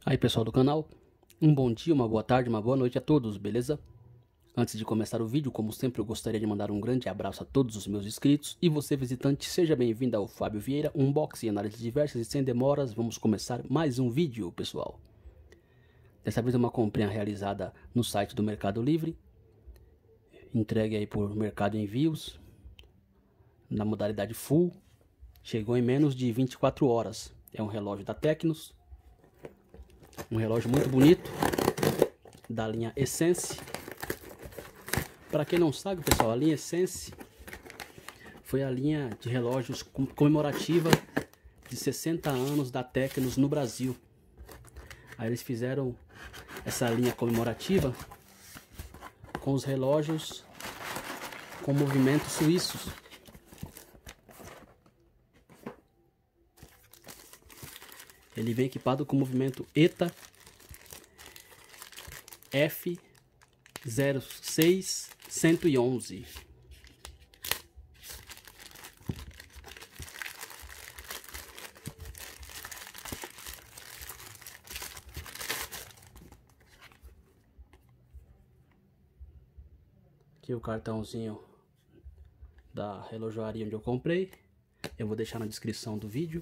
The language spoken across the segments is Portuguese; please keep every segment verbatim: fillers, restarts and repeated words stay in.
Aí pessoal do canal, um bom dia, uma boa tarde, uma boa noite a todos, beleza? Antes de começar o vídeo, como sempre eu gostaria de mandar um grande abraço a todos os meus inscritos. E você visitante, seja bem-vindo ao Fábio Vieira, unboxing, análise diversas e sem demoras, vamos começar mais um vídeo pessoal. Dessa vez é uma comprinha realizada no site do Mercado Livre, entregue aí por Mercado Envios, na modalidade Full, chegou em menos de vinte e quatro horas, é um relógio da Tecnos. Um relógio muito bonito, da linha Essence. Para quem não sabe, pessoal, a linha Essence foi a linha de relógios comemorativa de sessenta anos da Tecnos no Brasil. Aí eles fizeram essa linha comemorativa com os relógios com movimentos suíços. Ele vem equipado com o movimento ETA F zero seis um um um. Aqui o cartãozinho da relojoaria onde eu comprei. Eu vou deixar na descrição do vídeo.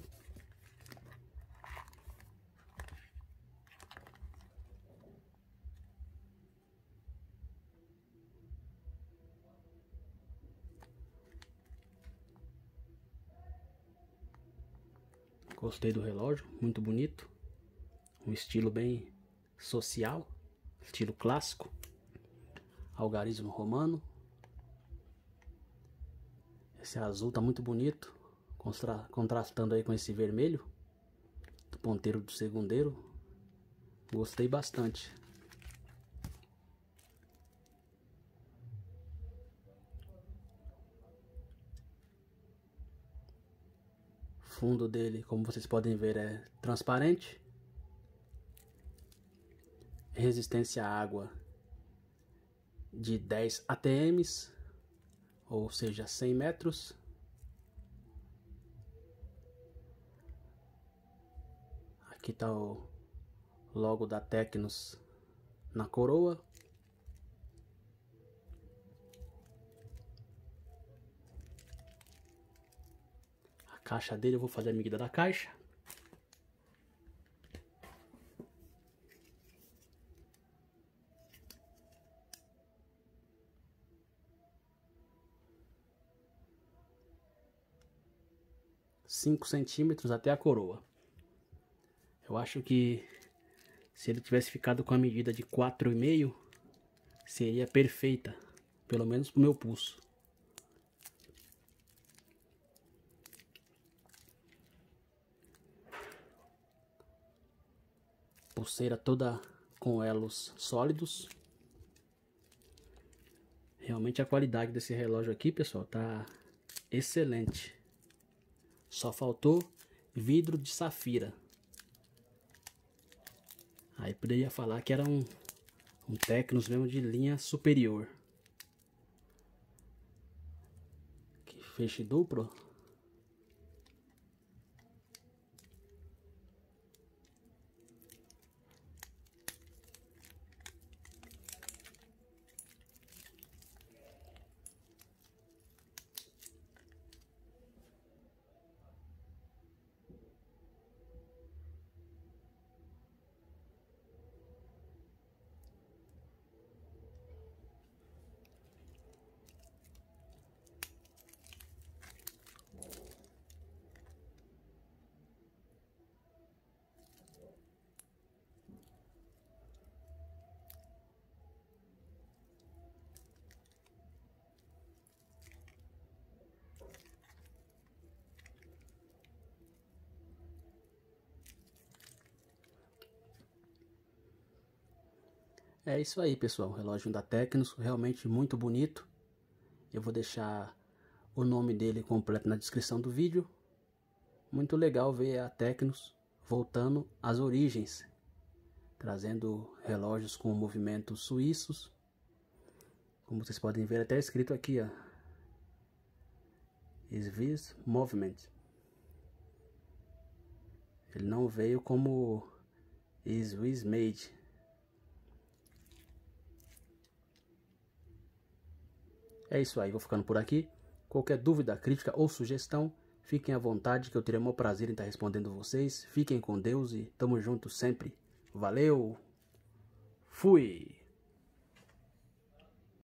Gostei do relógio, muito bonito. Um estilo bem social, estilo clássico. Algarismo romano. Esse azul tá muito bonito, contra, contrastando aí com esse vermelho do ponteiro do segundeiro. Gostei bastante. O fundo dele, como vocês podem ver, é transparente. Resistência à água de dez A T Ms, ou seja, cem metros. Aqui está o logo da Tecnos na coroa. A caixa dele, eu vou fazer a medida da caixa. cinco centímetros até a coroa. Eu acho que se ele tivesse ficado com a medida de quatro e meio, seria perfeita, pelo menos pro meu pulso. Pulseira toda com elos sólidos. Realmente a qualidade desse relógio aqui, pessoal, tá excelente. Só faltou vidro de safira. Aí poderia falar que era um, um Tecnos mesmo de linha superior. Que feixe duplo. É isso aí, pessoal, o relógio da Tecnos, realmente muito bonito. Eu vou deixar o nome dele completo na descrição do vídeo. Muito legal ver a Tecnos voltando às origens, trazendo relógios com movimentos suíços. Como vocês podem ver, até escrito aqui, ó, Swiss Movement. Ele não veio como is was made. É isso aí, vou ficando por aqui. Qualquer dúvida, crítica ou sugestão, fiquem à vontade que eu terei o maior prazer em estar respondendo vocês. Fiquem com Deus e tamo junto sempre. Valeu! Fui!